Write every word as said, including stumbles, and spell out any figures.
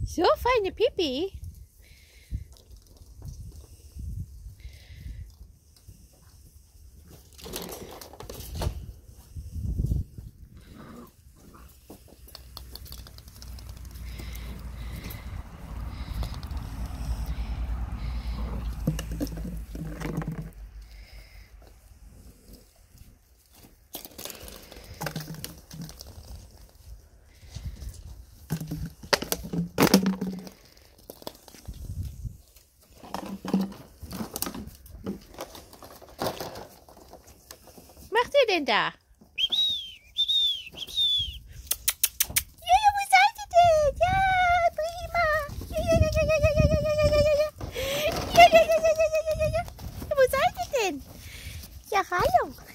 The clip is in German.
So feine Pipi. Was macht ihr denn da? Jojo, wo seid ihr denn? Ja, prima. Ja, ja, ja, ja, ja, ja, ja, ja, ja, ja, ja. Ja, ja, ja, ja, ja, ja, ja, ja. Wo seid ihr denn? Ja, hallo.